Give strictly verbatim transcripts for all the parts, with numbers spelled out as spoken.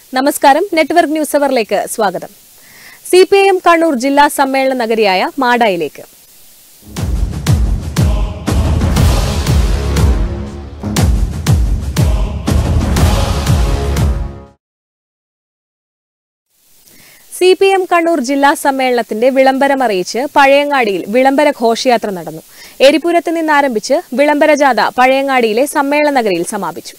നമസ്കാരം, network news അവറിലേക്ക് സ്വാഗതം. C P I M Kannur ജില്ലാ സമ്മേളന നഗരിയായ മാടായിലേക്ക്. സി പി എം കണ്ണൂർ ജില്ലാ സമ്മേളനത്തിന്റെ വിളംബരമറിയിച്ച് പഴയങ്ങാടിയിൽ വിളംബര ഘോഷയാത്ര നടന്നു. എരിപുരത്ത് നിന്നാരംഭിച്ച് വിളംബര ജാഥ പഴയങ്ങാടിയിലെ സമ്മേളന നഗരിയിൽ സമാപിച്ചു.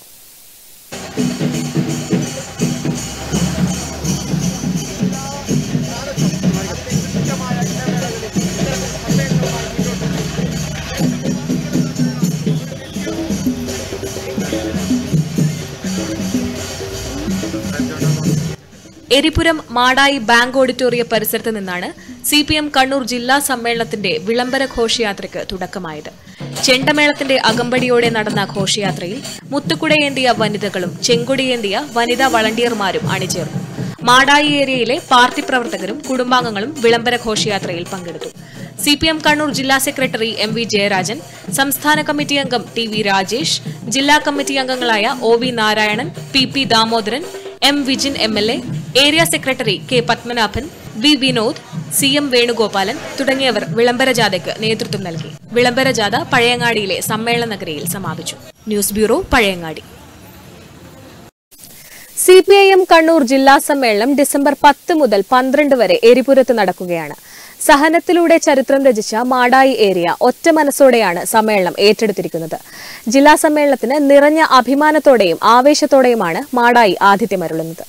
എരിപുരം മാടായി ബാങ്ക് ഓഡിറ്റോറിയം പരിസരത്ത് നിന്നാണ് സി പി എം കണ്ണൂർ ജില്ലാ സമ്മേളനത്തിന്റെ വിളംബര ഘോഷയാത്രയ്ക്ക് തുടക്കമായത്. ചെണ്ടമേളത്തിന്റെ അകമ്പടിയോടെ നടന്ന ഘോഷയാത്രയിൽ മുത്തുകുടയേന്തിയ വനിതകളും ചെങ്കൊടിയേന്തിയ വനിതാ വളണ്ടിയർമാരും അണിചേർന്നു. മാടായി ഏരിയയിലെ പാർട്ടി പ്രവർത്തകരും കുടുംബാംഗങ്ങളും വിളംബര ഘോഷയാത്രയിൽ പങ്കെടുത്തു. സി പി എം കണ്ണൂർ ജില്ലാ സെക്രട്ടറി എം വി ജയരാജൻ, സംസ്ഥാന കമ്മിറ്റി അംഗം ടി വി രാജേഷ്, ജില്ലാ കമ്മിറ്റി അംഗങ്ങളായ O V Narayanan, P P Damodaran, M Vijin M L A, area secretary K Padmanabhan, V Vinod, C M Venugopalan തുടങ്ങിയവർ വിളംബര ജാഥയ്ക്ക് നേതൃത്വം നൽകി. വിളംബര ജാഥ പഴയങ്ങാടിയിലെ സമ്മേളന നഗരിയിൽ സമാപിച്ചു. News bureau, Pazhayangadi. C P I M Kannur ജില്ലാ സമ്മേളനം ഡിസംബർ പത്ത് മുതൽ പന്ത്രണ്ട് വരെ എരിപുരത്ത് നടക്കുകയാണ്. സഹനത്തിലൂടെ ചരിത്രം രചിച്ച മാടായി ഏരിയ ഒറ്റ മനസ്സോടെയാണ് സമ്മേളനം ഏറ്റെടുത്തിരിക്കുന്നത്. ജില്ലാ സമ്മേളനത്തിന് നിറഞ്ഞ അഭിമാനത്തോടെയും ആവേശത്തോടെയുമാണ് മാടായി ആതിഥ്യമരുളുന്നത്.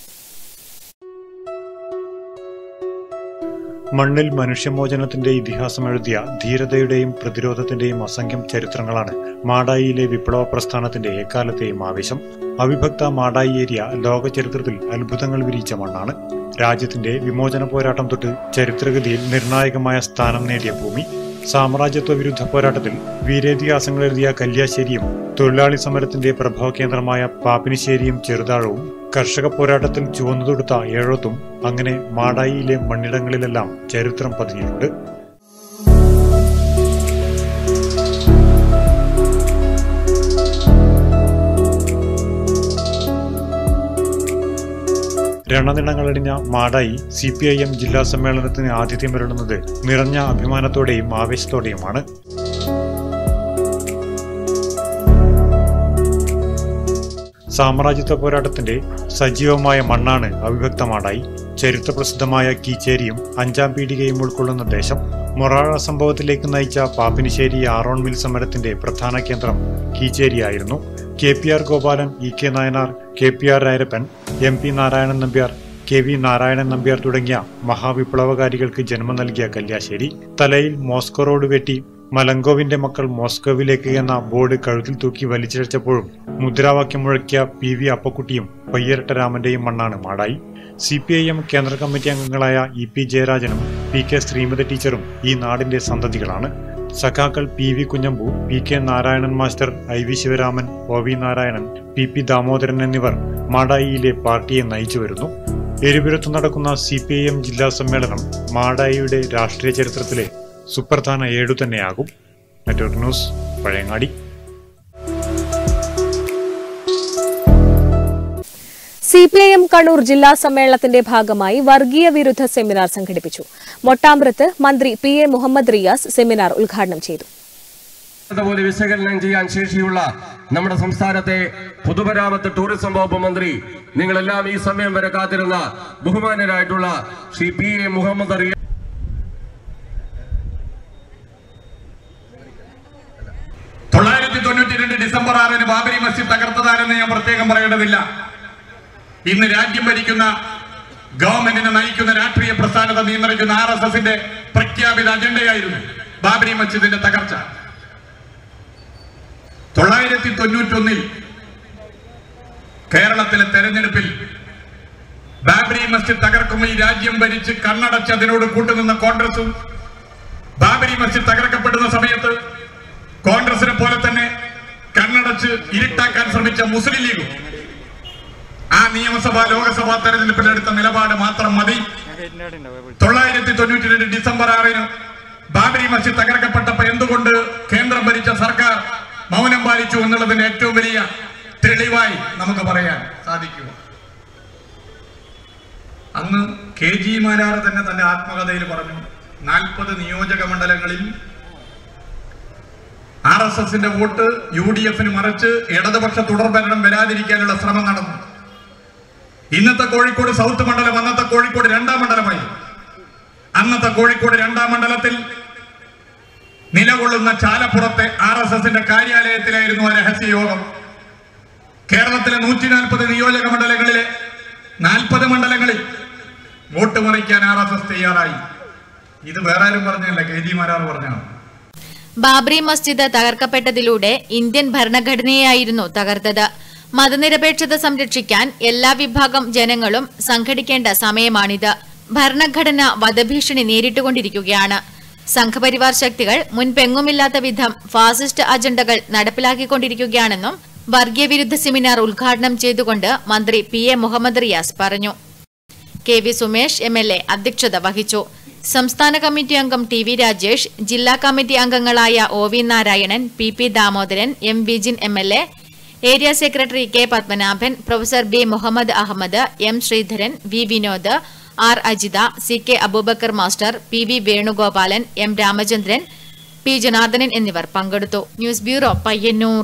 മണ്ണിൽ മനുഷ്യമോചനത്തിന്റെ ഇതിഹാസം എഴുതിയ ധീരതയുടെയും പ്രതിരോധത്തിന്റെയും അസംഖ്യം ചരിത്രങ്ങളാണ് മാടായിയിലെ വിപ്ലവ പ്രസ്ഥാനത്തിന്റെ എക്കാലത്തെയും ആവേശം. അവിഭക്ത മാടായി ഏരിയ ലോക ചരിത്രത്തിൽ അത്ഭുതങ്ങൾ വിരിയിച്ച മണ്ണാണ്. രാജ്യത്തിന്റെ വിമോചന പോരാട്ടം തൊട്ട് ചരിത്രഗതിയിൽ നിർണായകമായ സ്ഥാനം നേടിയ ഭൂമി. സാമ്രാജ്യത്വ വിരുദ്ധ പോരാട്ടത്തിൽ വീരേതിഹാസങ്ങൾ എഴുതിയ കല്യാശ്ശേരിയും തൊഴിലാളി സമരത്തിന്റെ പ്രഭവ കേന്ദ്രമായ പാപ്പിനിശ്ശേരിയും ചെറുതാഴവും കർഷക പോരാട്ടത്തിൽ ചുവന്നുതൊടുത്ത ഏഴോത്തും അങ്ങനെ മാടായിയിലെ മണ്ണിടങ്ങളിലെല്ലാം ചരിത്രം പതിഞ്ഞിട്ടുണ്ട്. രണനിടങ്ങളടിഞ്ഞ Madayi C P I M ജില്ലാ സമ്മേളനത്തിന് ആതിഥ്യം വരുന്നത് നിറഞ്ഞ അഭിമാനത്തോടെയും ആവേശത്തോടെയുമാണ്. സാമ്രാജ്യത്വ പോരാട്ടത്തിന്റെ സജീവമായ മണ്ണാണ് അവിഭക്ത മാടായി. ചരിത്രപ്രസിദ്ധമായ കീച്ചേരിയും അഞ്ചാം പീടികയും ഉൾക്കൊള്ളുന്ന ദേശം. മൊറാഴ സംഭവത്തിലേക്ക് നയിച്ച പാപ്പിനിശ്ശേരി ആറോൺ മിൽ സമരത്തിന്റെ പ്രധാന കേന്ദ്രം കീച്ചേരിയായിരുന്നു. K P R Gopalan, E K Nayanar, K P R Rayarappan, M P Narayanan Nambiar, K V Narayanan Nambiar തുടങ്ങിയ മഹാവിപ്ലവകാരികൾക്ക് ജന്മം നൽകിയ കല്യാശ്ശേരി. തലയിൽ മോസ്കോ റോഡ് വെട്ടി മലങ്കോവിന്റെ മക്കൾ മോസ്കോവിലേക്ക് എന്ന ബോർഡ് കഴുത്തിൽ തൂക്കി വലിച്ചിഴച്ചപ്പോഴും മുദ്രാവാക്യം മുഴക്കിയ പി വി അപ്പക്കുട്ടിയും പയ്യരട്ട രാമന്റെയും മണ്ണാണ് Madayi. C P I M കേന്ദ്ര കമ്മിറ്റി അംഗങ്ങളായ ഇ പി ജയരാജനും പി കെ ശ്രീമതി ടീച്ചറും ഈ നാടിന്റെ സന്തതികളാണ്. സഖാക്കൾ P V Kunhambu, P K Narayanan master, I V Sivaraman, O V Narayanan, P P Damodaran എന്നിവർ മാടായിയിലെ പാർട്ടിയെ നയിച്ചു വരുന്നു. എരിപുരത്ത് നടക്കുന്ന സി പി ഐ എം ജില്ലാ സമ്മേളനം മാടായിയുടെ രാഷ്ട്രീയ ചരിത്രത്തിലെ സുപ്രധാന ഏടു തന്നെയാകും. Network news, Pazhayangadi. C P I M Kannur ജില്ലാ സമ്മേളനത്തിന്റെ ഭാഗമായി വർഗീയ വിരുദ്ധ സെമിനാർ സംഘടിപ്പിച്ചു. മൊട്ടാമ്പ്രത്ത് മന്ത്രി P A Muhammad Riyas seminar ഉദ്ഘാടനം ചെയ്തു. അതുപോലെ വിശകലനം ചെയ്യാൻ ശേഷിയുള്ള നമ്മുടെ സംസ്ഥാനത്തെ പൊതുമരാമത്ത് ടൂറിസം വകുപ്പ് മന്ത്രി, നിങ്ങളെല്ലാം ഈ സമയം വരെ കാത്തിരുന്ന ബഹുമാനരായിട്ടുള്ള ശ്രീ പി എ മുഹമ്മദ് റിയാസ്. തൊള്ളായിരത്തി തൊണ്ണൂറ്റി രണ്ട് ഡിസംബർ ആറിന് ബാബരി മസ്ജിദ് തകർത്തതാരെന്ന് ഞാൻ പ്രത്യേകം പറയേണ്ടതില്ല. ഇന്ന് രാജ്യം ഭരിക്കുന്ന ഗവൺമെന്റിനെ നയിക്കുന്ന രാഷ്ട്രീയ പ്രസ്ഥാനത്തെ നിയന്ത്രിക്കുന്ന ആർ എസ് എസിന്റെ പ്രഖ്യാപിത അജണ്ടയായിരുന്നു ബാബരി മസ്ജിദിന്റെ തകർച്ച. തൊള്ളായിരത്തി തൊണ്ണൂറ്റൊന്നിൽ കേരളത്തിലെ തെരഞ്ഞെടുപ്പിൽ ബാബരി മസ്ജിദ് തകർക്കുമ്പോൾ ഈ രാജ്യം ഭരിച്ച് കണ്ണടച്ച് അതിനോട് കൂട്ടുനിന്ന കോൺഗ്രസും, ബാബരി മസ്ജിദ് തകർക്കപ്പെടുന്ന സമയത്ത് കോൺഗ്രസിനെ പോലെ തന്നെ കണ്ണടച്ച് ഇരുട്ടാക്കാൻ ശ്രമിച്ച മുസ്ലിം ലീഗും ആ നിയമസഭാ ലോകസഭാ തെരഞ്ഞെടുപ്പിലെടുത്ത നിലപാട് മാത്രം മതി. തൊള്ളായിരത്തി തൊണ്ണൂറ്റി രണ്ട് ഡിസംബർ ആറിന് ബാബരി മസ്ജിദ് തകർക്കപ്പെട്ടപ്പോൾ എന്തുകൊണ്ട് കേന്ദ്രം ഭരിച്ച സർക്കാർ മൗനം പാലിച്ചു എന്നുള്ളതിന് ഏറ്റവും വലിയ തെളിവായി നമുക്ക് പറയാൻ സാധിക്കുക. അന്ന് കെ ജി മാരാർ തന്നെ തന്റെ ആത്മകഥയിൽ പറഞ്ഞു, നാൽപ്പത് നിയോജക മണ്ഡലങ്ങളിൽ ആർ എസ് എസിന്റെ വോട്ട് യു ഡി എഫിന് മറിച്ച് ഇടതുപക്ഷ തുടർഭരണം വരാതിരിക്കാനുള്ള ശ്രമം നടന്നു. ഇന്നത്തെ കോഴിക്കോട് സൗത്ത് മണ്ഡലം അന്നത്തെ കോഴിക്കോട് രണ്ടാം മണ്ഡലമായി. അന്നത്തെ കോഴിക്കോട് രണ്ടാം മണ്ഡലത്തിൽ നിലകൊള്ളുന്ന ചാലപ്പുറത്തെ ആർ എസ് എസിന്റെ കാര്യാലയത്തിലായിരുന്നു ആ രഹസ്യയോഗം. കേരളത്തിലെ നൂറ്റി നാൽപ്പത് നിയോജക മണ്ഡലങ്ങളിലെ നാൽപ്പത് മണ്ഡലങ്ങളിൽ വോട്ട് മറിക്കാൻ ആർ എസ് എസ് തയ്യാറായി. ഇത് വേറെ ആരും പറഞ്ഞല്ല, കെ ജി മാരാർ പറഞ്ഞാണ്. ബാബറി മസ്ജിദ് തകർക്കപ്പെട്ടതിലൂടെ ഇന്ത്യൻ ഭരണഘടനയായിരുന്നു തകർത്തത്. മതനിരപേക്ഷത സംരക്ഷിക്കാൻ എല്ലാ വിഭാഗം ജനങ്ങളും സംഘടിക്കേണ്ട സമയമാണിത്. ഭരണഘടന വധഭീഷണി നേരിട്ടുകൊണ്ടിരിക്കുകയാണ്. സംഘപരിവാർ ശക്തികൾ മുൻപെങ്ങുമില്ലാത്ത വിധം ഫാസിസ്റ്റ് അജണ്ടകൾ നടപ്പിലാക്കിക്കൊണ്ടിരിക്കുകയാണെന്നും വർഗീയവിരുദ്ധ സെമിനാർ ഉദ്ഘാടനം ചെയ്തുകൊണ്ട് മന്ത്രി പി എ മുഹമ്മദ് റിയാസ് പറഞ്ഞു. K V Sumesh M L A അധ്യക്ഷത വഹിച്ചു. സംസ്ഥാന കമ്മിറ്റി അംഗം ടി വി രാജേഷ്, ജില്ലാ കമ്മിറ്റി അംഗങ്ങളായ O V Narayanan, P P Damodaran, M Vijin M L A, area secretary K Padmanabhan, professor B Muhammad Ahmed, M Sreedharan, V Vinod, R Ajitha, C K Aboobacker master, P V Venugopalan, M Ramachandran, P Janardhanan എന്നിവർ പങ്കെടുത്തു. News bureau, Payyanur.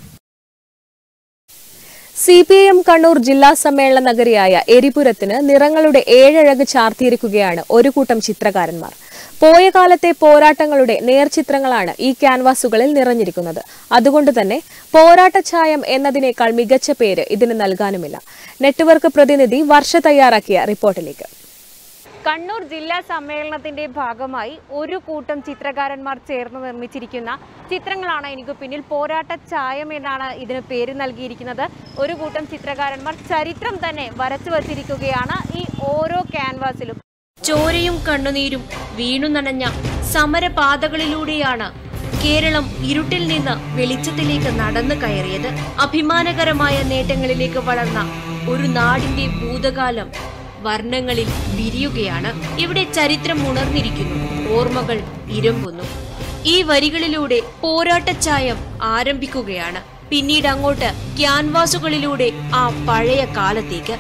C P I M Kannur ജില്ലാ സമ്മേളന നഗരിയായ എരിപുരത്തിന് നിറങ്ങളുടെ ഏഴഴക് ചാർത്തിയിരിക്കുകയാണ് ഒരു കൂട്ടം ചിത്രകാരന്മാർ. പോയ കാലത്തെ പോരാട്ടങ്ങളുടെ നേർചിത്രങ്ങളാണ് ഈ ക്യാൻവാസുകളിൽ നിറഞ്ഞിരിക്കുന്നത്. അതുകൊണ്ടുതന്നെ പോരാട്ടഛായം എന്നതിനേക്കാൾ മികച്ച പേര് ഇതിന് നൽകാനുമില്ല. നെറ്റ്വർക്ക് പ്രതിനിധി വർഷ തയ്യാറാക്കിയ റിപ്പോർട്ടിലേക്ക്. കണ്ണൂർ ജില്ലാ സമ്മേളനത്തിന്റെ ഭാഗമായി ഒരു കൂട്ടം ചിത്രകാരന്മാർ ചേർന്ന് നിർമ്മിച്ചിരിക്കുന്ന ചിത്രങ്ങളാണ് എനിക്ക് പിന്നിൽ. പോരാട്ട ഛായം എന്നാണ് ഇതിന് പേര് നൽകിയിരിക്കുന്നത്. ഒരു കൂട്ടം ചിത്രകാരന്മാർ ചരിത്രം തന്നെ വരച്ചു വച്ചിരിക്കുകയാണ് ഈ ഓരോ ക്യാൻവാസിലും. ചോരയും കണ്ണുനീരും വീണു നനഞ്ഞ സമരപാതകളിലൂടെയാണ് കേരളം ഇരുട്ടിൽ നിന്ന് വെളിച്ചത്തിലേക്ക് നടന്നു കയറിയത്. അഭിമാനകരമായ നേട്ടങ്ങളിലേക്ക് വളർന്ന ഒരു നാടിന്റെ ഭൂതകാലം വർണ്ണങ്ങളിൽ വിരിയുകയാണ്. ഇവിടെ ചരിത്രം ഉണർന്നിരിക്കുന്നു, ഓർമ്മകൾ ഇരമ്പുന്നു. ഈ വരികളിലൂടെ പോരാട്ടച്ചായം ആരംഭിക്കുകയാണ്. പിന്നീട് അങ്ങോട്ട് ക്യാൻവാസുകളിലൂടെ ആ പഴയ കാലത്തേക്ക്.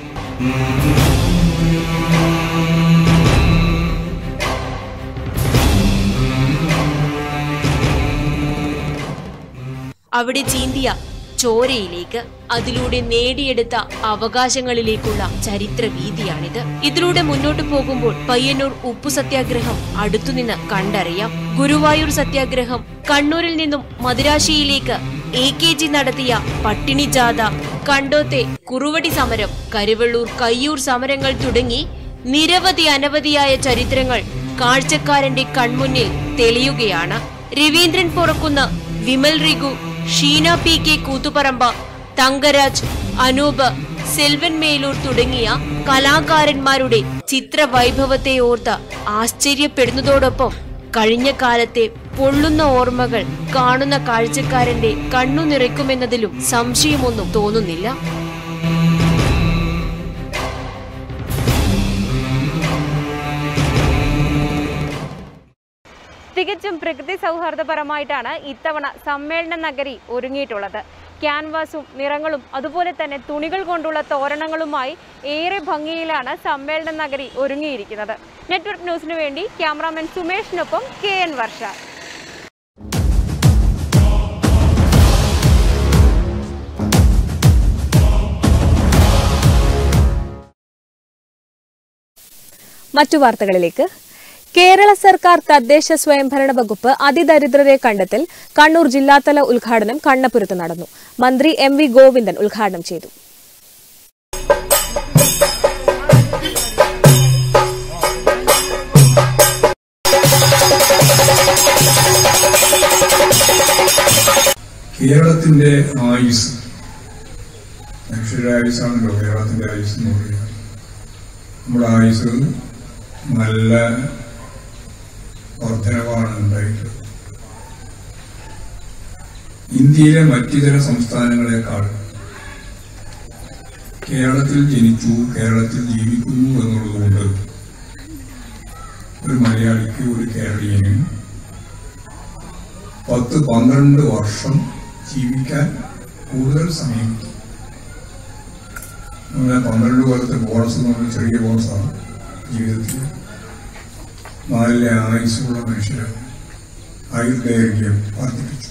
അവിടെ ചീന്തിയ ചോരയിലേക്ക്, അതിലൂടെ നേടിയെടുത്ത അവകാശങ്ങളിലേക്കുള്ള ചരിത്ര വീതിയാണിത്. ഇതിലൂടെ മുന്നോട്ടു പോകുമ്പോൾ പയ്യന്നൂർ ഉപ്പു സത്യാഗ്രഹം അടുത്തുനിന്ന് കണ്ടറിയാം. ഗുരുവായൂർ സത്യാഗ്രഹം, കണ്ണൂരിൽ നിന്നും മദുരാശിയിലേക്ക് എ കെ ജി നടത്തിയ പട്ടിണി ജാഥ, കണ്ടോത്തെ കുറുവടി സമരം, കരുവള്ളൂർ കയ്യൂർ സമരങ്ങൾ തുടങ്ങി നിരവധി അനവധിയായ ചരിത്രങ്ങൾ കാഴ്ചക്കാരന്റെ കൺമുന്നിൽ തെളിയുകയാണ്. രവീന്ദ്രൻ പൊറക്കുന്ന, വിമൽ റിഗു, ഷീന പി കെ കൂത്തുപറമ്പ, തങ്കരാജ്, അനൂപ്, സെൽവൻ മേലൂർ തുടങ്ങിയ കലാകാരന്മാരുടെ ചിത്രവൈഭവത്തെ ഓർത്ത് ആശ്ചര്യപ്പെടുന്നതോടൊപ്പം കഴിഞ്ഞ കാലത്തെ പൊള്ളുന്ന ഓർമ്മകൾ കാണുന്ന കാഴ്ചക്കാരന്റെ കണ്ണു നിറയ്ക്കുമെന്നതിലും സംശയമൊന്നും തോന്നുന്നില്ല. തികച്ചും പ്രകൃതി സൗഹാർദ്ദപരമായിട്ടാണ് ഇത്തവണ സമ്മേളന നഗരി ഒരുങ്ങിയിട്ടുള്ളത്. ക്യാൻവാസും നിറങ്ങളും അതുപോലെ തന്നെ തുണികൾ കൊണ്ടുള്ള തോരണങ്ങളുമായി ഏറെ ഭംഗിയിലാണ് സമ്മേളന നഗരി ഒരുങ്ങിയിരിക്കുന്നത്. നെറ്റ്വർക്ക് ന്യൂസിനു വേണ്ടി ക്യാമറാമാൻ സുമേഷിനൊപ്പം കെ എൻ വർഷ. മറ്റു വാർത്തകളിലേക്ക്. കേരള സർക്കാർ തദ്ദേശ സ്വയംഭരണ വകുപ്പ് അതിദരിദ്രരെ കണ്ടെത്തൽ കണ്ണൂർ ജില്ലാതല ഉദ്ഘാടനം കണ്ണപുരത്ത് നടന്നു. മന്ത്രി എം വി ഗോവിന്ദൻ ഉദ്ഘാടനം ചെയ്തു. കേരളത്തിന്റെ ആയുസ്, മനുഷ്യരുടെ ആയുസാണല്ലോ കേരളത്തിന്റെ ആയുസ് എന്ന് പറയുന്നത്. നമ്മുടെ ആയുസ് നല്ല വർധനവാണ് ഉണ്ടായിട്ടുള്ളത്. ഇന്ത്യയിലെ മറ്റു ചില സംസ്ഥാനങ്ങളെക്കാൾ കേരളത്തിൽ ജനിച്ചു, കേരളത്തിൽ ജീവിക്കുന്നു എന്നുള്ളതുകൊണ്ട് ഒരു മലയാളിക്ക്, ഒരു കേരളീയനും പത്ത് പന്ത്രണ്ട് വർഷം ജീവിക്കാൻ കൂടുതൽ സമയം കിട്ടും. നമ്മുടെ പന്ത്രണ്ട് കൊല്ലത്തെ ബോണസ് എന്ന് പറഞ്ഞാൽ ചെറിയ ബോണസാണ്. ജീവിതത്തിൽ നല്ല ആയുസ്സുള്ള മനുഷ്യരാണ്. ആയുർദൈർഘ്യം വർദ്ധിപ്പിച്ചു.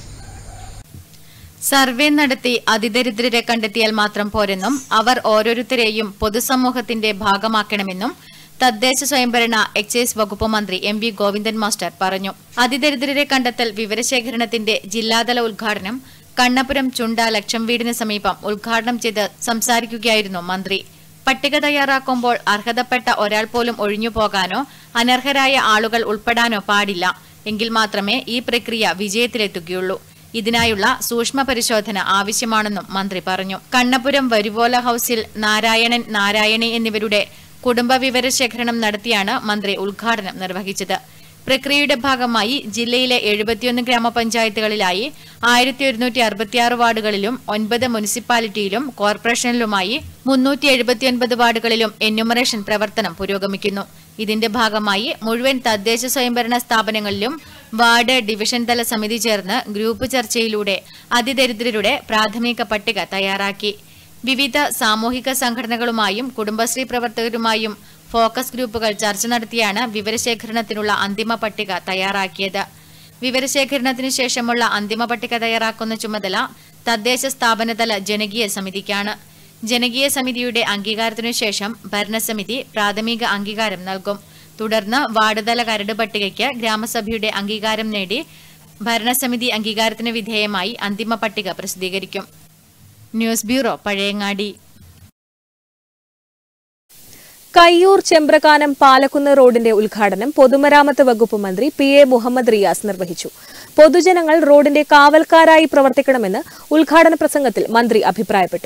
സർവേ നടത്തി അതിദരിദ്രരെ കണ്ടെത്തിയാൽ മാത്രം പോരെന്നും അവർ ഓരോരുത്തരെയും പൊതുസമൂഹത്തിന്റെ ഭാഗമാക്കണമെന്നും തദ്ദേശ സ്വയംഭരണ എക്സൈസ് വകുപ്പ് മന്ത്രി എം വി ഗോവിന്ദൻ മാസ്റ്റർ പറഞ്ഞു. അതിദരിദ്രരെ കണ്ടെത്തൽ വിവരശേഖരണത്തിന്റെ ജില്ലാതല ഉദ്ഘാടനം കണ്ണപുരം ചുണ്ട ലക്ഷം വീടിന് സമീപം ഉദ്ഘാടനം ചെയ്ത് സംസാരിക്കുകയായിരുന്നു മന്ത്രി. പട്ടിക തയ്യാറാക്കുമ്പോൾ അർഹതപ്പെട്ട ഒരാൾ പോലും ഒഴിഞ്ഞുപോകാനോ അനർഹരായ ആളുകൾ ഉൾപ്പെടാനോ പാടില്ല. എങ്കിൽ മാത്രമേ ഈ പ്രക്രിയ വിജയത്തിലെത്തുകയുള്ളൂ. ഇതിനായുള്ള സൂക്ഷ്മ പരിശോധന ആവശ്യമാണെന്നും മന്ത്രി പറഞ്ഞു. കണ്ണപുരം വരുവോല ഹൌസിൽ നാരായണൻ, നാരായണി എന്നിവരുടെ കുടുംബ വിവരശേഖരണം നടത്തിയാണ് മന്ത്രി ഉദ്ഘാടനം നിർവഹിച്ചത്. പ്രക്രിയയുടെ ഭാഗമായി ജില്ലയിലെ എഴുപത്തിയൊന്ന് ഗ്രാമപഞ്ചായത്തുകളിലായി ആയിരത്തി ഒരുന്നൂറ്റി അറുപത്തിയാറ് വാർഡുകളിലും ഒൻപത് മുനിസിപ്പാലിറ്റിയിലും കോർപ്പറേഷനിലുമായി മുന്നൂറ്റി എഴുപത്തിയൊൻപത് വാർഡുകളിലും എന്യൂമറേഷൻ പ്രവർത്തനം പുരോഗമിക്കുന്നു. ഇതിന്റെ ഭാഗമായി മുഴുവൻ തദ്ദേശ സ്വയംഭരണ സ്ഥാപനങ്ങളിലും വാർഡ് ഡിവിഷൻ തല സമിതി ചേർന്ന് ഗ്രൂപ്പ് ചർച്ചയിലൂടെ അതിദരിദ്രരുടെ പ്രാഥമിക പട്ടിക തയ്യാറാക്കി. വിവിധ സാമൂഹിക സംഘടനകളുമായും കുടുംബശ്രീ പ്രവർത്തകരുമായും ഫോക്കസ് ഗ്രൂപ്പുകൾ ചർച്ച നടത്തിയാണ് വിവരശേഖരണത്തിനുള്ള അന്തിമ പട്ടിക തയ്യാറാക്കിയത്. വിവരശേഖരണത്തിന് ശേഷമുള്ള അന്തിമ പട്ടിക തയ്യാറാക്കുന്ന ചുമതല തദ്ദേശ സ്ഥാപനതല ജനകീയ സമിതിക്കാണ്. ജനകീയ സമിതിയുടെ അംഗീകാരത്തിനു ശേഷം ഭരണസമിതി പ്രാഥമിക അംഗീകാരം നൽകും. തുടർന്ന് വാർഡുതല കരട് പട്ടികയ്ക്ക് ഗ്രാമസഭയുടെ അംഗീകാരം നേടി ഭരണസമിതി അംഗീകാരത്തിന് വിധേയമായി അന്തിമ പട്ടിക പ്രസിദ്ധീകരിക്കും. News bureau, Pazhayangadi. കയ്യൂർ ചെമ്പ്രക്കാനം പാലക്കുന്ന് റോഡിന്റെ ഉദ്ഘാടനം പൊതുമരാമത്ത് വകുപ്പ് മന്ത്രി പി എ മുഹമ്മദ് റിയാസ് നിർവഹിച്ചു. പൊതുജനങ്ങൾ റോഡിന്റെ കാവൽക്കാരായി പ്രവർത്തിക്കണമെന്ന് ഉദ്ഘാടന പ്രസംഗത്തിൽ മന്ത്രി അഭിപ്രായപ്പെട്ടു.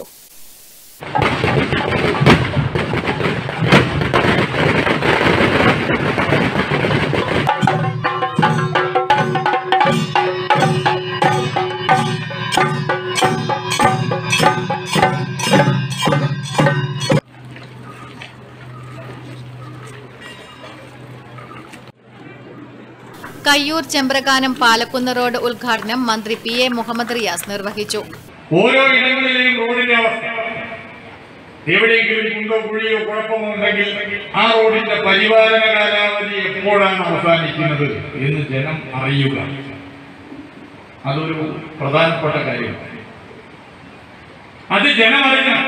കയ്യൂർ ചെമ്പ്രക്കാനം പാലക്കുന്ന് റോഡ് ഉദ്ഘാടനം മന്ത്രി പി എ മുഹമ്മദ് റിയാസ് നിർവഹിച്ചു. ഓരോ ഇടങ്ങളിലെയും റോഡിന്റെ അവസ്ഥ, എവിടെയെങ്കിലും കുണ്ടോ കുഴിയോ കുഴപ്പമോ ഉണ്ടെങ്കിൽ ആ റോഡിന്റെ പരിപാലന കാലാവധി എപ്പോഴാണ് അവസാനിക്കുന്നത് എന്ന് ജനം അറിയുക. അതൊരു പ്രധാനപ്പെട്ട കാര്യമാണ്. അത് ജനം അറിയണം.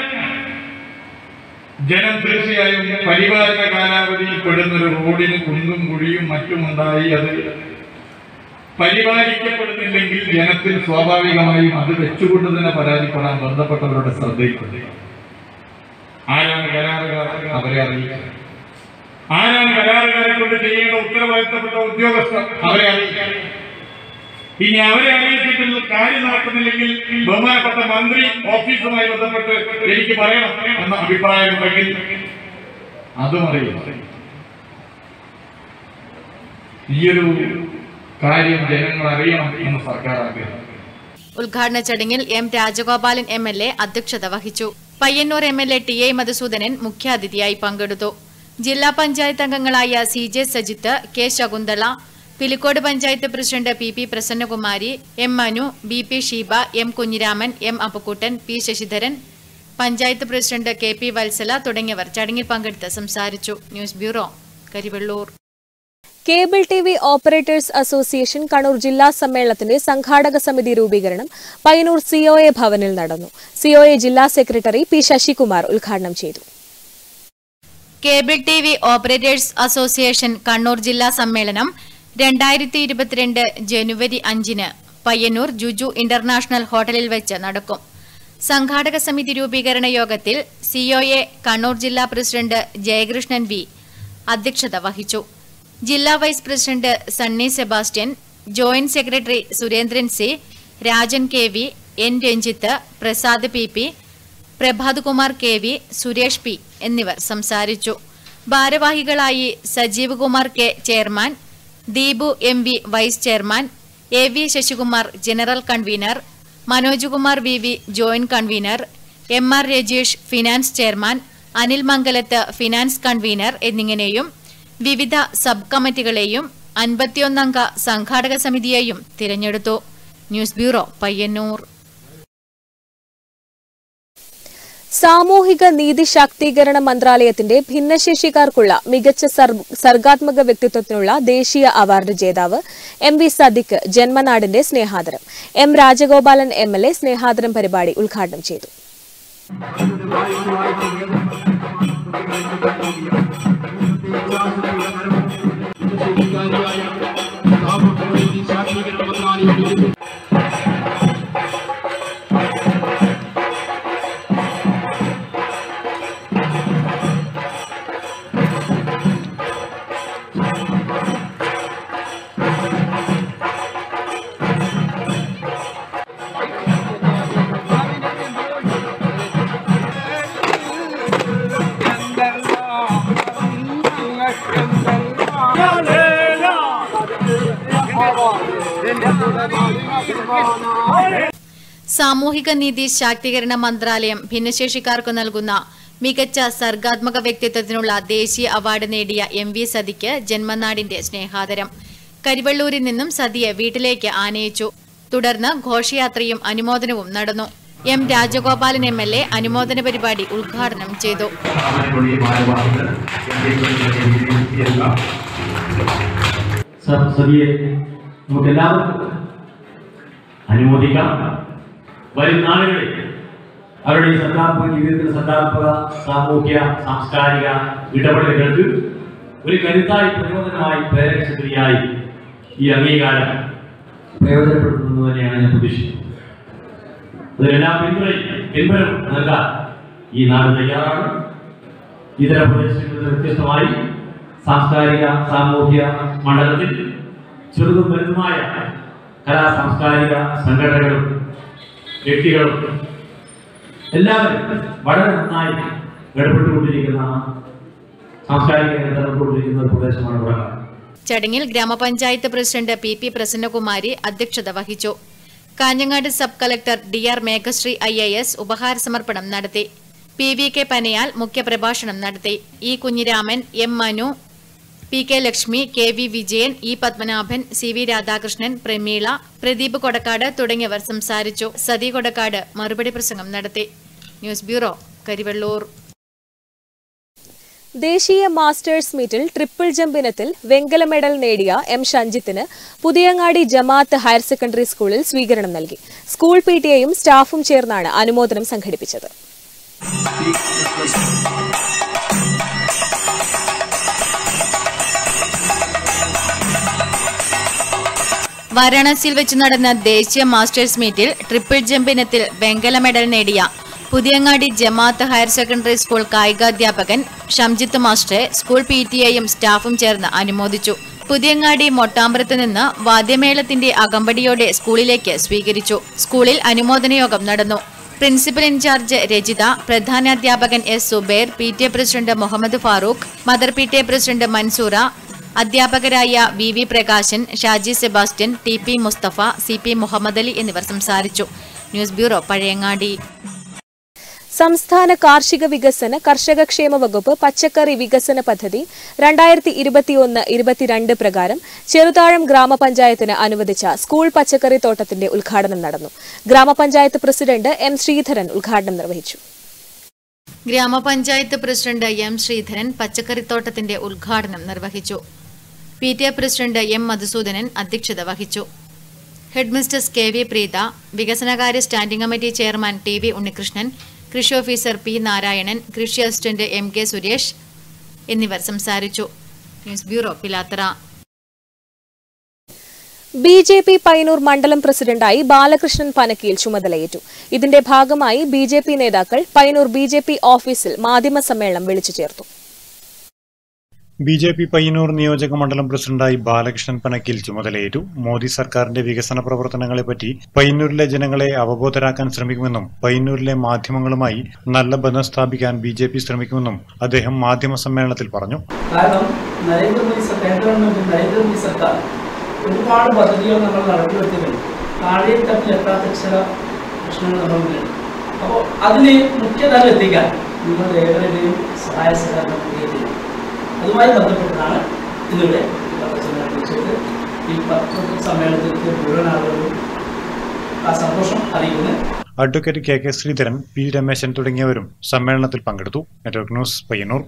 ജനം തീർച്ചയായും പരിപാലന കാലാവധിയിൽ പെടുന്നൊരു റോഡിന് കുണ്ടും കുഴിയും മറ്റുമുണ്ടായി അത് പരിപാലിക്കപ്പെടുന്നില്ലെങ്കിൽ ജനത്തിന് സ്വാഭാവികമായും അത് വെച്ചുകൊണ്ട് തന്നെ പരാതിപ്പെടാൻ ബന്ധപ്പെട്ടവരുടെ ശ്രദ്ധയിൽപ്പെടുക. ആരാണ് കരാറുകാർ? അവരെ അറിയിക്കുക. ആരാണ് കരാറുകാരെ കൊണ്ട് ചെയ്യേണ്ട ഉത്തരവാദിത്തപ്പെട്ട ഉദ്യോഗസ്ഥർ? അവരെ അറിയിക്കുക. ഇനി അവരെ അറിയിച്ചിട്ടുള്ള കാര്യം നടക്കുന്നില്ലെങ്കിൽ ബഹുമാനപ്പെട്ട മന്ത്രി ഓഫീസുമായി ബന്ധപ്പെട്ട് എനിക്ക് പറയണം എന്ന അഭിപ്രായമുണ്ടെങ്കിൽ അതും അറിയില്ല. ഈയൊരു കാര്യം ജനങ്ങൾ അറിയണം എന്ന് സർക്കാർ ആഗ്രഹിക്കുന്നു. ഉദ്ഘാടന ചടങ്ങിൽ M Rajagopalan M L A അധ്യക്ഷത വഹിച്ചു. Payyanur M L A T A Madhusoodanan മുഖ്യാതിഥിയായി പങ്കെടുത്തു. ജില്ലാ പഞ്ചായത്ത് അംഗങ്ങളായ C J Sajith, K Shakuntala, Pilicode panchayat president P P Prasannakumari, M Manu, B P Sheeba, M Kunhiraman, M Appukuttan, P Sasidharan, panchayat president K P Valsala തുടങ്ങിയവർ ചടങ്ങിൽ പങ്കെടുത്ത് സംസാരിച്ചു. News bureau, Karivellur. Cable T V operators association Kannur ജില്ലാ സമ്മേളനത്തിന്റെ സംഘാടക സമിതി രൂപീകരണം പയ്യന്നൂർ സി ഒ എ ഭവനിൽ നടന്നു. സി ഒ എ ജില്ലാ സെക്രട്ടറി പി ശശികുമാർ ഉദ്ഘാടനം ചെയ്തു. Cable T V operators association Kannur ജില്ലാ സമ്മേളനം രണ്ടായിരത്തി ഇരുപത്തിരണ്ട് ജനുവരി അഞ്ചിന് പയ്യന്നൂർ ജുജു ഇന്റർനാഷണൽ ഹോട്ടലിൽ വെച്ച് നടക്കും. സംഘാടക സമിതി രൂപീകരണ യോഗത്തിൽ സി ഒ എ കണ്ണൂർ ജില്ലാ പ്രസിഡന്റ് ജയകൃഷ്ണൻ വി അധ്യക്ഷത വഹിച്ചു. ജില്ലാ vice president Sunny Sebastian, joint secretary Surendran C, Rajan K V, N Ranjith, Prasad P P, Prabhat Kumar K V, Suresh P എന്നിവർ സംസാരിച്ചു. ഭാരവാഹികളായി Sajeev Kumar K chairman, Deepu M V vice chairman, A V Sasikumar general convener, Manoj Kumar V V joint convener, M R Rajeesh finance chairman, Anil Mangalath finance convener എന്നിങ്ങനെയും വിവിധ sub കമ്മിറ്റികളെയും അൻപത്തിയൊന്നംഗ സംഘാടക സമിതിയെയും തിരഞ്ഞെടുത്തു. News bureau, Payyanur. സാമൂഹിക നീതി ശാക്തീകരണ മന്ത്രാലയത്തിന്റെ ഭിന്നശേഷിക്കാർക്കുള്ള മികച്ച സർഗാത്മക വ്യക്തിത്വത്തിനുള്ള ദേശീയ അവാർഡ് ജേതാവ് എം വി സദിക്ക് ജന്മനാടിന്റെ സ്നേഹാദരം. M Rajagopalan M L A സ്നേഹാദരം പരിപാടി ഉദ്ഘാടനം ചെയ്തു. സാമൂഹിക നീതി ശാക്തീകരണ മന്ത്രാലയം ഭിന്നശേഷിക്കാർക്ക് നൽകുന്ന മികച്ച സർഗാത്മക വ്യക്തിത്വത്തിനുള്ള ദേശീയ അവാർഡ് നേടിയ എം വി സദിക്ക് ജന്മനാടിന്റെ സ്നേഹാദരം. കരിവള്ളൂരിൽ നിന്നും സദിയെ വീട്ടിലേക്ക് ആനയിച്ചു. തുടർന്ന് ഘോഷയാത്രയും അനുമോദനവും നടന്നു. M Rajagopalan M L A അനുമോദന പരിപാടി ഉദ്ഘാടനം ചെയ്തു. അനുമോദിക്കാം. വരും നാളുകളിൽ അവരുടെ സർഗാത്മക ജീവിതത്തിൽ സർഗാത്മക സാമൂഹ്യ സാംസ്കാരിക ഇടപെടലുകൾക്ക് ഒരു കരുത്തായി പ്രചോദനമായി പ്രേരകശക്തിയായി ഈ അംഗീകാരം പ്രയോജനപ്പെടുത്തുന്നു തന്നെയാണ് ഞാൻ പ്രതീക്ഷിക്കുന്നത്. അതിനെല്ലാം പിന്തുണയും പിൻബലം നൽകാൻ ഈ നാട് തയ്യാറാണ്. ഇതര പ്രദേശങ്ങളിൽ നിന്ന് വ്യത്യസ്തമായി സാംസ്കാരിക സാമൂഹ്യ മണ്ഡലത്തിൽ ചെറുതും വലുതുമായ കലാ സാംസ്കാരിക സംഘടനകളും വ്യക്തികളും എല്ലാവരും വളരെ നന്നായി ഇടപെട്ടുകൊണ്ടിരിക്കുന്ന സാംസ്കാരിക ഇടപെട്ടുകൊണ്ടിരിക്കുന്ന ഒരു പ്രദേശമാണ് ഇവിടെ. ചടങ്ങിൽ ഗ്രാമപഞ്ചായത്ത് പ്രസിഡന്റ് പി പി പ്രസന്നകുമാരി അധ്യക്ഷത വഹിച്ചു. Kanhangad sub collector D R Meghashree I A S ഉപഹാര സമർപ്പണം നടത്തി. പി വി കെ പനയാൽ മുഖ്യപ്രഭാഷണം നടത്തി. E Kunhiraman, M Manu, P K Lakshmi, K V Vijayan, E Padmanabhan, C V Radhakrishnan, Prameela, Pradeep Kodakkad തുടങ്ങിയവർ സംസാരിച്ചു. സതി കൊടക്കാട് മറുപടി പ്രസംഗം നടത്തി. News bureau, Karivellur. ദേശീയ മാസ്റ്റേഴ്സ് മീറ്റിൽ ട്രിപ്പിൾ ജമ്പ് ഇനത്തിൽ വെങ്കല മെഡൽ നേടിയ എം ഷഞ്ജിത്തിന് പുതിയങ്ങാടി ജമാഅത്ത് ഹയർ സെക്കൻഡറി സ്കൂളിൽ സ്വീകരണം നൽകി. സ്കൂൾ പി ടി എയും സ്റ്റാഫും ചേർന്നാണ് അനുമോദനം സംഘടിപ്പിച്ചത്. വാരാണസിയിൽ വെച്ച് നടന്ന ദേശീയ മാസ്റ്റേഴ്സ് മീറ്റിൽ ട്രിപ്പിൾ ജമ്പ് ഇനത്തിൽ വെങ്കല മെഡൽ നേടിയ Puthiyangadi Jamaath higher secondary school കായികാധ്യാപകൻ ഷംജിത്ത് മാസ്റ്ററെ സ്കൂൾ പി ടി എയും സ്റ്റാഫും ചേർന്ന് അനുമോദിച്ചു. പുതിയങ്ങാടി മൊട്ടാമ്പരത്ത് നിന്ന് വാദ്യമേളത്തിന്റെ അകമ്പടിയോടെ സ്കൂളിലേക്ക് സ്വീകരിച്ചു. സ്കൂളിൽ അനുമോദന യോഗം നടന്നു. പ്രിൻസിപ്പൽ ഇൻചാർജ് രജിത, പ്രധാനാധ്യാപകൻ S Subair, P T A president Muhammad Farooq, mother P T A president Mansoora, അധ്യാപകരായ V V Prakashan, Shaji Sebastian, T P Musthafa, C P Muhammad Ali എന്നിവർ സംസാരിച്ചു. News bureau, Pazhayangadi. സംസ്ഥാന കാർഷിക വികസന കർഷകക്ഷേമ വകുപ്പ് പച്ചക്കറി വികസന പദ്ധതി രണ്ടായിരത്തി ഇരുപത്തിയൊന്ന് ഇരുപത്തിരണ്ട് പ്രകാരം ചെറുതാഴം ഗ്രാമപഞ്ചായത്തിന് അനുവദിച്ച സ്കൂൾ പച്ചക്കറി തോട്ടത്തിന്റെ ഉദ്ഘാടനം നടന്നു. ഗ്രാമപഞ്ചായത്ത് പ്രസിഡന്റ് എം ശ്രീധരൻ ഉദ്ഘാടനം നിർവഹിച്ചു. ഗ്രാമപഞ്ചായത്ത് പ്രസിഡന്റ് എം ശ്രീധരൻ പച്ചക്കറിത്തോട്ടത്തിന്റെ ഉദ്ഘാടനം നിർവഹിച്ചു. P T A president M Madhusoodanan അധ്യക്ഷത വഹിച്ചു. ഹെഡ്മിസ്റ്റേഴ്സ് കെ വി പ്രീത, വികസനകാര്യ standing committee chairman T V Unnikrishnan, കൃഷി ഓഫീസർ പി നാരായണൻ, കൃഷി അസിസ്റ്റന്റ് എം കെ സുരേഷ് എന്നിവർ സംസാരിച്ചു. News bureau, Pilathara. B J P Payyanur മണ്ഡലം പ്രസിഡന്റായി ബാലകൃഷ്ണൻ പനക്കിയിൽ ചുമതലയേറ്റു. ഇതിന്റെ ഭാഗമായി ബി ജെ പി നേതാക്കൾ പയ്യന്നൂർ ബി ജെ പി ഓഫീസിൽ മാധ്യമ സമ്മേളനം വിളിച്ചു ചേർത്തു. ബി ജെ പി പയ്യന്നൂർ നിയോജക മണ്ഡലം പ്രസിഡന്റായി ബാലകൃഷ്ണൻ പനക്കിൽ ചുമതലയേറ്റു. മോദി സർക്കാരിന്റെ വികസന പ്രവർത്തനങ്ങളെപ്പറ്റി പയ്യന്നൂരിലെ ജനങ്ങളെ അവബോധരാക്കാൻ ശ്രമിക്കുമെന്നും പയ്യന്നൂരിലെ മാധ്യമങ്ങളുമായി നല്ല ബന്ധം സ്ഥാപിക്കാൻ ബി ജെ പി ശ്രമിക്കുമെന്നും അദ്ദേഹം മാധ്യമ സമ്മേളനത്തിൽ പറഞ്ഞു. കാരണം നരേന്ദ്രമോദി ഗവൺമെന്റ് നരേന്ദ്രമോദി സർക്കാർ ഒരുപാട് പദ്ധതികൾ നമ്മൾ നടപ്പിലെത്തിയിട്ടുണ്ട്. താഴെയും തട്ടിൽ എത്താത്ത ചില പ്രശ്നങ്ങൾ നമ്മളുണ്ട്. അപ്പോൾ അതിന് മുഖ്യധാരം എത്തിക്കാൻ നിങ്ങളുടെ ഏവരുടെയും സഹായ സഹകരണം ചെയ്തിട്ടുണ്ട്. അതുമായി ബന്ധപ്പെട്ടാണ് ഇന്നിവിടെ വിളിച്ചത്. ഈ പത്ര സമ്മേളനത്തിൽ മുഴുവൻ ആളുകളും ആ സന്തോഷം അറിയിക്കുന്നത്. Advocate K K Sreedharan, P Rameshan തുടങ്ങിയവരും സമ്മേളനത്തിൽ പങ്കെടുത്തു. Network news, Payyanur.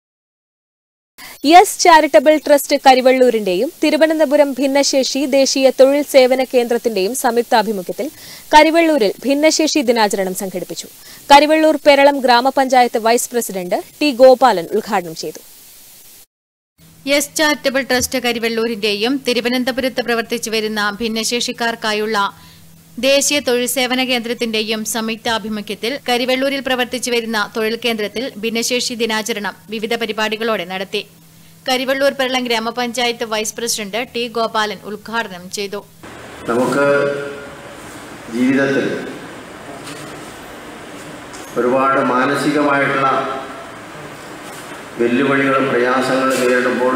Yes charitable trust കരിവള്ളൂരിന്റെയും തിരുവനന്തപുരം ഭിന്നശേഷി ദേശീയ തൊഴിൽ സേവന കേന്ദ്രത്തിന്റെയും സംയുക്താഭിമുഖ്യത്തിൽ കരിവള്ളൂരിൽ ഭിന്നശേഷി ദിനാചരണം സംഘടിപ്പിച്ചു. കരിവള്ളൂർ പെരളം ഗ്രാമപഞ്ചായത്ത് വൈസ് പ്രസിഡന്റ് ടി ഗോപാലൻ ഉദ്ഘാടനം ചെയ്തു. യെസ് ചാരിറ്റബിൾ ട്രസ്റ്റ് കരിവള്ളൂരിന്റെയും തിരുവനന്തപുരത്ത് പ്രവർത്തിച്ചു വരുന്ന ഭിന്നശേഷിക്കാർക്കായുള്ള ദേശീയ തൊഴിൽ സേവന കേന്ദ്രത്തിന്റെയും സംയുക്താഭിമുഖ്യത്തിൽ കരിവള്ളൂരിൽ പ്രവർത്തിച്ചു വരുന്ന തൊഴിൽ കേന്ദ്രത്തിൽ ഭിന്നശേഷി ദിനാചരണം വിവിധ പരിപാടികളോടെ നടത്തി. കരിവള്ളൂർ പെരളം ഗ്രാമപഞ്ചായത്ത് വൈസ് പ്രസിഡന്റ് ടി ഗോപാലൻ ഉദ്ഘാടനം ചെയ്തു. നമുക്ക് ജീവിതത്തിൽ ഒരുപാട് മാനസികമായിട്ടുള്ള വെല്ലുവിളികളും പ്രയാസങ്ങളും നേരിടുമ്പോൾ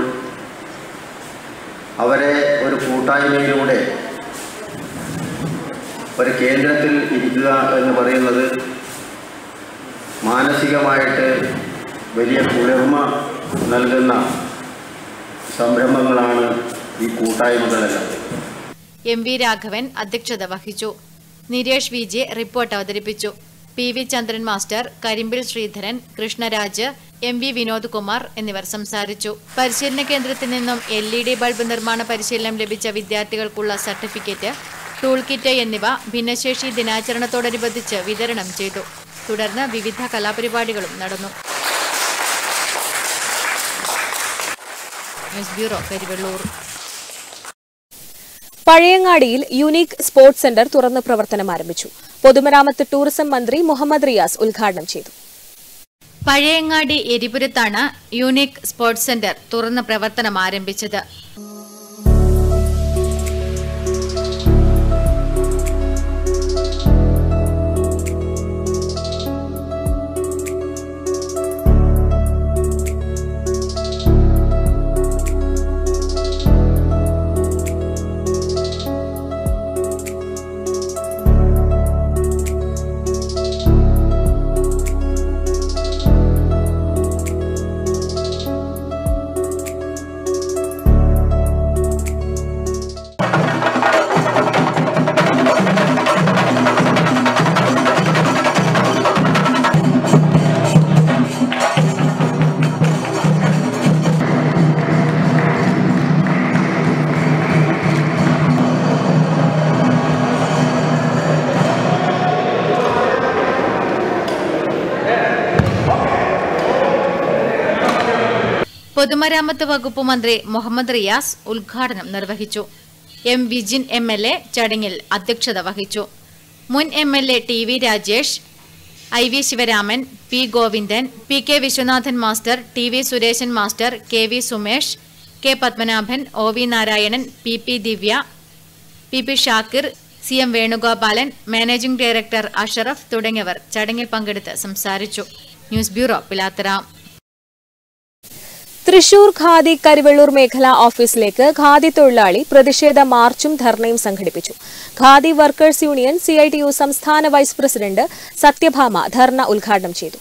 അവരെ ഒരു കൂട്ടായ്മയിലൂടെ ഒരു കേന്ദ്രത്തിൽ ഇരിക്കുക എന്ന് പറയുന്നത് മാനസികമായിട്ട് വലിയ കുളിർമ നൽകുന്ന സംരംഭങ്ങളാണ് ഈ കൂട്ടായ്മകളെല്ലാം. എം വി രാഘവൻ അധ്യക്ഷത വഹിച്ചു. നിരേഷ് വി ജെ റിപ്പോർട്ട് അവതരിപ്പിച്ചു. P V Chandran master, Karimbil Sreedharan, Krishnaraj, M V Vinod Kumar എന്നിവർ സംസാരിച്ചു. പരിശീലന കേന്ദ്രത്തിൽ നിന്നും എൽ ഇ ഡി ബൾബ് നിർമ്മാണ പരിശീലനം ലഭിച്ച വിദ്യാർത്ഥികൾക്കുള്ള സർട്ടിഫിക്കറ്റ്, ടൂൾ കിറ്റ് എന്നിവ ഭിന്നശേഷി ദിനാചരണത്തോടനുബന്ധിച്ച് വിതരണം ചെയ്തു. തുടർന്ന് വിവിധ കലാപരിപാടികളും നടന്നു. News bureau, Karivellur. പഴയങ്ങാടിയിൽ യൂണിക് സ്പോർട്സ് സെന്റർ തുറന്ന് പ്രവർത്തനം ആരംഭിച്ചു. പൊതുമരാമത്ത് ടൂറിസം മന്ത്രി മുഹമ്മദ് റിയാസ് ഉദ്ഘാടനം ചെയ്തു. പഴയങ്ങാടി എരിപുരത്താണ് യൂണിക് സ്പോർട്സ് സെന്റർ തുറന്ന് പ്രവർത്തനം ആരംഭിച്ചത്. പൊതുമരാമത്ത് വകുപ്പ് മന്ത്രി മുഹമ്മദ് റിയാസ് ഉദ്ഘാടനം നിർവഹിച്ചു. M Vijin M L A ചടങ്ങിൽ അധ്യക്ഷത വഹിച്ചു. മുൻ M L A T V Rajesh, I V Sivaraman, P Govindan, P K Viswanathan master, T V Sureshan master, K V Sumesh, K Padmanabhan, O V Narayanan, P P Divya, P P Shakir, C M Venugopalan, managing director Ashraf തുടങ്ങിയവർ ചടങ്ങിൽ പങ്കെടുത്ത് സംസാരിച്ചു. News bureau, Pilathara. Thrissur khadi Karivellur മേഖലാ ഓഫീസിലേക്ക് ഖാദി തൊഴിലാളി പ്രതിഷേധ മാർച്ചും ധർണയും സംഘടിപ്പിച്ചു. Khadi workers union C I T U സംസ്ഥാന വൈസ് പ്രസിഡന്റ് സത്യഭാമ ധർണ ഉദ്ഘാടനം ചെയ്തു.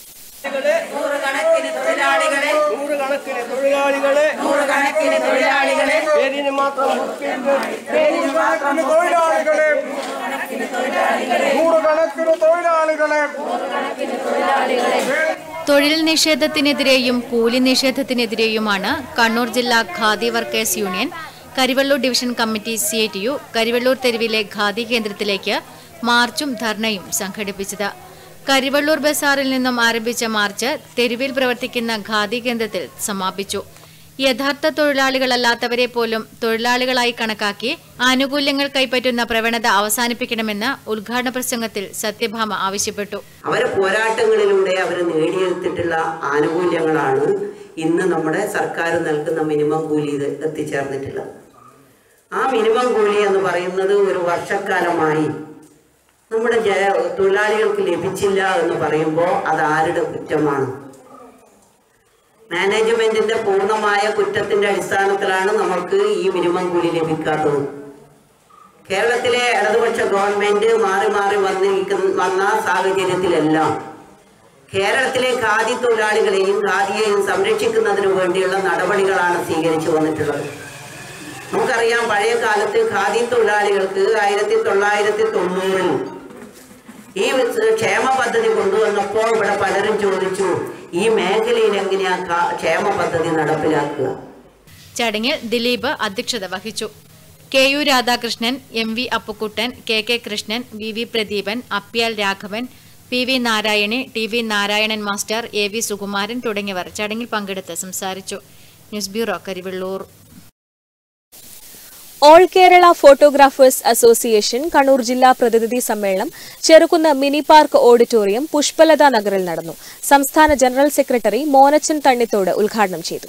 തൊഴിൽ നിഷേധത്തിനെതിരെയും കൂലി നിഷേധത്തിനെതിരെയുമാണ് കണ്ണൂർ ജില്ലാ khadi workers union Karivellur division committee C I T U Karivellur തെരുവിലെ ഖാദി കേന്ദ്രത്തിലേക്ക് മാർച്ചും ധർണയും സംഘടിപ്പിച്ചത്. കരിവെള്ളൂർ ബസാറിൽ നിന്നും ആരംഭിച്ച മാർച്ച് തെരുവിൽ പ്രവർത്തിക്കുന്ന ഖാദി കേന്ദ്രത്തിൽ സമാപിച്ചു. യഥാർത്ഥ തൊഴിലാളികളല്ലാത്തവരെ പോലും തൊഴിലാളികളായി കണക്കാക്കി ആനുകൂല്യങ്ങൾ കൈപ്പറ്റുന്ന പ്രവണത അവസാനിപ്പിക്കണമെന്ന് ഉദ്ഘാടന പ്രസംഗത്തിൽ സത്യഭാമ ആവശ്യപ്പെട്ടു. അവരെ പോരാട്ടങ്ങളിലൂടെ അവർ നേടിയെടുത്തിട്ടുള്ള ആനുകൂല്യങ്ങളാണ് ഇന്ന് നമ്മുടെ സർക്കാർ നൽകുന്ന മിനിമം കൂലി എത്തിച്ചേർന്നിട്ടുള്ളത്. ആ മിനിമം കൂലി എന്ന് പറയുന്നത് ഒരു വർഷക്കാലമായി നമ്മുടെ തൊഴിലാളികൾക്ക് ലഭിച്ചില്ല എന്ന് പറയുമ്പോൾ അത് ആരുടെ കുറ്റമാണ്? മാനേജ്മെന്റിന്റെ പൂർണ്ണമായ കുറ്റത്തിന്റെ അടിസ്ഥാനത്തിലാണ് നമുക്ക് ഈ മിനിമം കൂലി ലഭിക്കാത്തത്. കേരളത്തിലെ ഇടതുപക്ഷ ഗവൺമെന്റ് മാറി മാറി വന്നിരിക്കുന്ന വന്ന സാഹചര്യത്തിലെല്ലാം കേരളത്തിലെ ഖാദി തൊഴിലാളികളെയും ഖാദിയെയും സംരക്ഷിക്കുന്നതിനു വേണ്ടിയുള്ള നടപടികളാണ് സ്വീകരിച്ചു വന്നിട്ടുള്ളത്. നമുക്കറിയാം, പഴയ കാലത്ത് ഖാദി തൊഴിലാളികൾക്ക് ആയിരത്തി തൊള്ളായിരത്തി തൊണ്ണൂറിൽ ഈ ക്ഷേമ പദ്ധതി കൊണ്ടുവന്നപ്പോൾ ഇവിടെ പലരും ചോദിച്ചു, ഈ മേഖലയിൽ എങ്ങനെയാ ക്ഷേമ പദ്ധതി നടപ്പിലാക്കുക? ചടങ്ങിൽ ദിലീപ് അധ്യക്ഷത വഹിച്ചു. K U Radhakrishnan, M V Appukuttan, K K Krishnan, V V Pradeepan, Apyal Raghavan, P V Narayani, T V Narayanan master, A V Sukumaran തുടങ്ങിയവർ ചടങ്ങിൽ പങ്കെടുത്ത് സംസാരിച്ചു. News bureau, Karivellur. All Kerala photographers association Kannur ജില്ലാ പ്രതിനിധി സമ്മേളനം Cherukunnu mini park auditorium Pushpalatha നഗറിൽ നടന്നു. സംസ്ഥാന ജനറൽ സെക്രട്ടറി മോനച്ചൻ തണ്ണിത്തോട് ഉദ്ഘാടനം ചെയ്തു.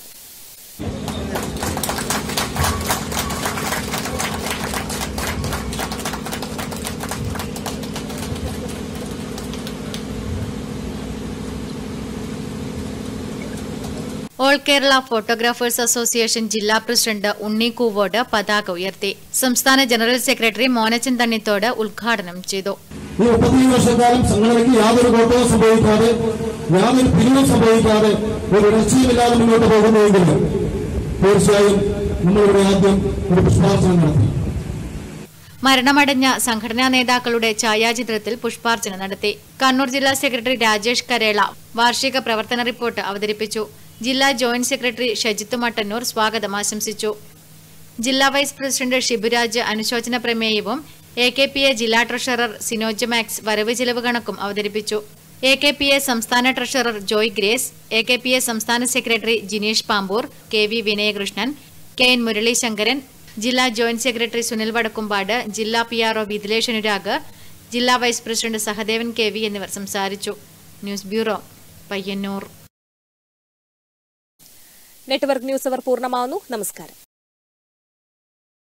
ഓൾ കേരള ഫോട്ടോഗ്രാഫേഴ്സ് അസോസിയേഷൻ ജില്ലാ പ്രസിഡന്റ് ഉണ്ണി കൂവോട് പതാക ഉയർത്തി. സംസ്ഥാന ജനറൽ സെക്രട്ടറി മോനച്ചൻ തണ്ണിത്തോട് ഉദ്ഘാടനം ചെയ്തു. ഈ മുപ്പത്തിയേഴ് വർഷക്കാലം സംഘടനയ്ക്ക് യാതൊരു കോട്ടവും സംഭവിക്കാതെ, യാതൊരു പിരിവും സംഭവിക്കാതെ, ഒരു രക്ഷയുമില്ലാതെ മുന്നോട്ട് പോകുന്നുവെങ്കിൽ തീർച്ചയായും നമ്മളിവിടെ ആദ്യം ഒരു പുഷ്പാർച്ചന നടത്തി. മരണമടഞ്ഞ സംഘടനാ നേതാക്കളുടെ ഛായാചിത്രത്തിൽ പുഷ്പാർച്ചന നടത്തി. കണ്ണൂർ ജില്ലാ സെക്രട്ടറി രാജേഷ് കരേള വാർഷിക പ്രവർത്തന റിപ്പോർട്ട് അവതരിപ്പിച്ചു. ജില്ലാ ജോയിന്റ് സെക്രട്ടറി ഷജിത്ത് മട്ടന്നൂർ സ്വാഗതം ആശംസിച്ചു. ജില്ലാ വൈസ് പ്രസിഡന്റ് ഷിബുരാജ് അനുശോചന പ്രമേയവും എ കെ പി എ ജില്ലാ ട്രഷറർ സിനോജ് മാക്സ് വരവ് ചെലവ് കണക്കും അവതരിപ്പിച്ചു. എ കെ പി എ സംസ്ഥാന treasurer Joy Grace, A K P A സംസ്ഥാന secretary Jineesh Pampoor, K V Vinayakrishnan, K N Muraleesankaran, ജില്ലാ ജോയിന്റ് സെക്രട്ടറി സുനിൽ വടക്കുംപാട്, ജില്ലാ P R O Vidilesh Anurag, ജില്ലാ vice president Sahadevan K V എന്നിവർ സംസാരിച്ചു. News bureau, Payyanur. Network news അവർ പൂർണ്ണമാവുന്നു. നമസ്കാരം.